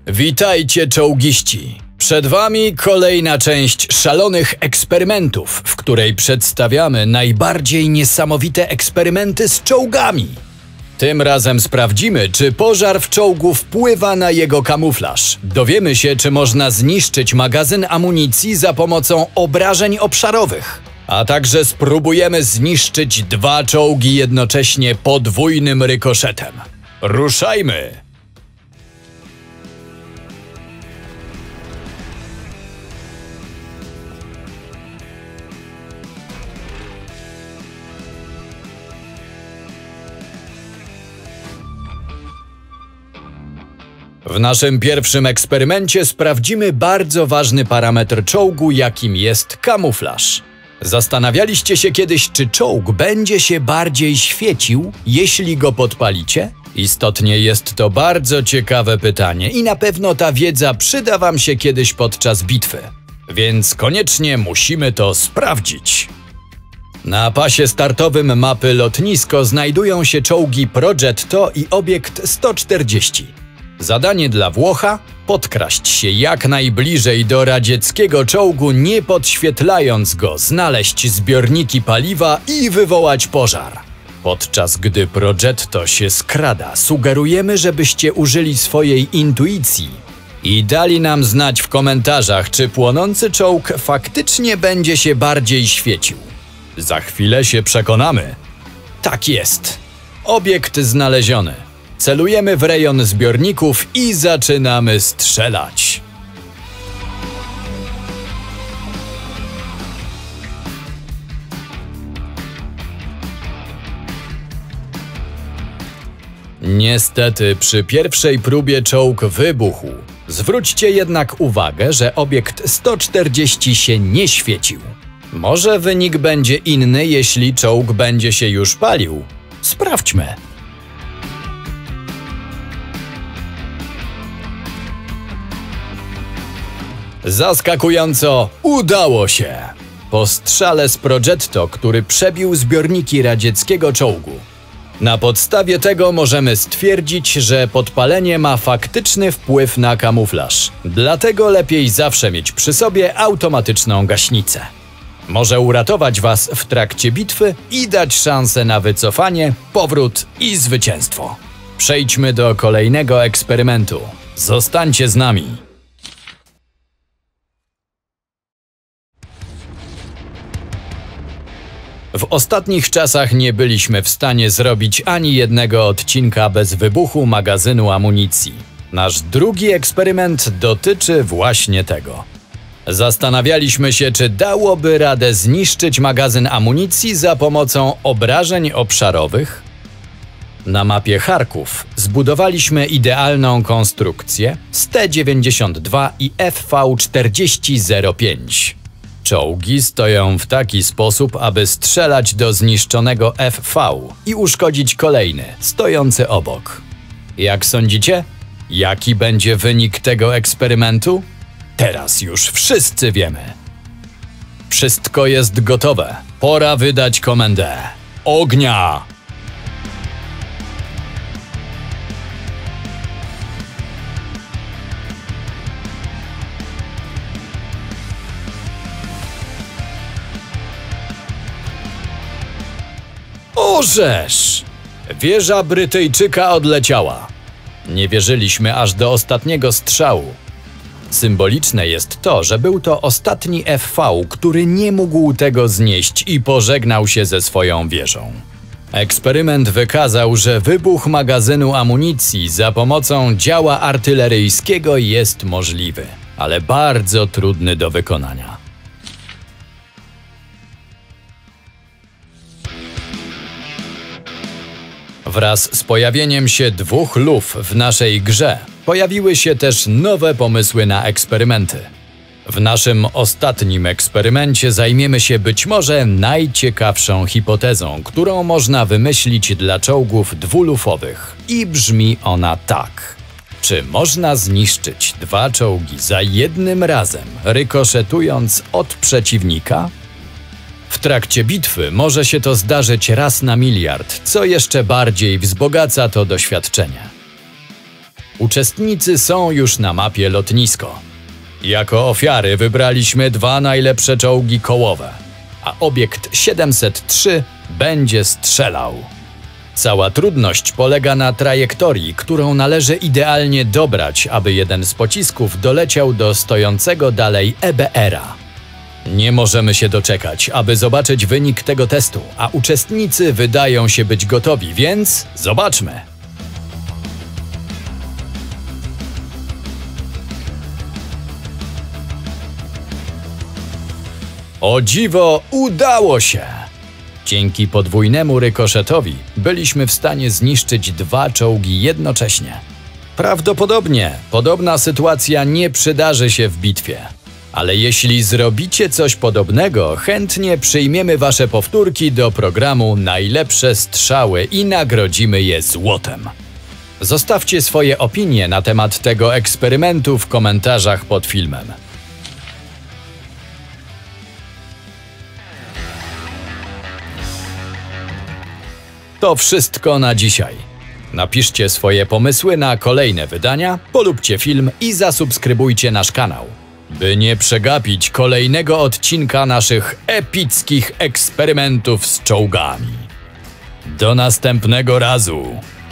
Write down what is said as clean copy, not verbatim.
Witajcie, czołgiści! Przed wami kolejna część szalonych eksperymentów, w której przedstawiamy najbardziej niesamowite eksperymenty z czołgami. Tym razem sprawdzimy, czy pożar w czołgu wpływa na jego kamuflaż. Dowiemy się, czy można zniszczyć magazyn amunicji za pomocą obrażeń obszarowych. A także spróbujemy zniszczyć 2 czołgi jednocześnie podwójnym rykoszetem. Ruszajmy! W naszym pierwszym eksperymencie sprawdzimy bardzo ważny parametr czołgu, jakim jest kamuflaż. Zastanawialiście się kiedyś, czy czołg będzie się bardziej świecił, jeśli go podpalicie? Istotnie jest to bardzo ciekawe pytanie i na pewno ta wiedza przyda wam się kiedyś podczas bitwy. Więc koniecznie musimy to sprawdzić. Na pasie startowym mapy lotnisko znajdują się czołgi Progetto i obiekt 140. Zadanie dla Włocha – podkraść się jak najbliżej do radzieckiego czołgu, nie podświetlając go, znaleźć zbiorniki paliwa i wywołać pożar. Podczas gdy Progetto się skrada, sugerujemy, żebyście użyli swojej intuicji i dali nam znać w komentarzach, czy płonący czołg faktycznie będzie się bardziej świecił. Za chwilę się przekonamy. Tak jest. Obiekt znaleziony. Celujemy w rejon zbiorników i zaczynamy strzelać. Niestety przy pierwszej próbie czołg wybuchł. Zwróćcie jednak uwagę, że obiekt 140 się nie świecił. Może wynik będzie inny, jeśli czołg będzie się już palił. Sprawdźmy. Zaskakująco udało się! Po strzale z Progetto, który przebił zbiorniki radzieckiego czołgu. Na podstawie tego możemy stwierdzić, że podpalenie ma faktyczny wpływ na kamuflaż. Dlatego lepiej zawsze mieć przy sobie automatyczną gaśnicę. Może uratować was w trakcie bitwy i dać szansę na wycofanie, powrót i zwycięstwo. Przejdźmy do kolejnego eksperymentu. Zostańcie z nami! W ostatnich czasach nie byliśmy w stanie zrobić ani jednego odcinka bez wybuchu magazynu amunicji. Nasz drugi eksperyment dotyczy właśnie tego. Zastanawialiśmy się, czy dałoby radę zniszczyć magazyn amunicji za pomocą obrażeń obszarowych. Na mapie Charków zbudowaliśmy idealną konstrukcję z T-92 i FV-4005. Czołgi stoją w taki sposób, aby strzelać do zniszczonego FV i uszkodzić kolejny, stojący obok. Jak sądzicie? Jaki będzie wynik tego eksperymentu? Teraz już wszyscy wiemy. Wszystko jest gotowe. Pora wydać komendę. Ognia! Orzesz! Wieża Brytyjczyka odleciała. Nie wierzyliśmy aż do ostatniego strzału. Symboliczne jest to, że był to ostatni FV, który nie mógł tego znieść i pożegnał się ze swoją wieżą. Eksperyment wykazał, że wybuch magazynu amunicji za pomocą działa artyleryjskiego jest możliwy, ale bardzo trudny do wykonania. Wraz z pojawieniem się 2 luf w naszej grze, pojawiły się też nowe pomysły na eksperymenty. W naszym ostatnim eksperymencie zajmiemy się być może najciekawszą hipotezą, którą można wymyślić dla czołgów dwulufowych. I brzmi ona tak. Czy można zniszczyć 2 czołgi za jednym razem, rykoszetując od przeciwnika? W trakcie bitwy może się to zdarzyć raz na miliard, co jeszcze bardziej wzbogaca to doświadczenie. Uczestnicy są już na mapie lotnisko. Jako ofiary wybraliśmy 2 najlepsze czołgi kołowe, a obiekt 703 będzie strzelał. Cała trudność polega na trajektorii, którą należy idealnie dobrać, aby jeden z pocisków doleciał do stojącego dalej EBR-a. Nie możemy się doczekać, aby zobaczyć wynik tego testu, a uczestnicy wydają się być gotowi, więc zobaczmy! O dziwo, udało się! Dzięki podwójnemu rykoszetowi byliśmy w stanie zniszczyć 2 czołgi jednocześnie. Prawdopodobnie podobna sytuacja nie przydarzy się w bitwie. Ale jeśli zrobicie coś podobnego, chętnie przyjmiemy wasze powtórki do programu Najlepsze Strzały i nagrodzimy je złotem. Zostawcie swoje opinie na temat tego eksperymentu w komentarzach pod filmem. To wszystko na dzisiaj. Napiszcie swoje pomysły na kolejne wydania, polubcie film i zasubskrybujcie nasz kanał, by nie przegapić kolejnego odcinka naszych epickich eksperymentów z czołgami. Do następnego razu!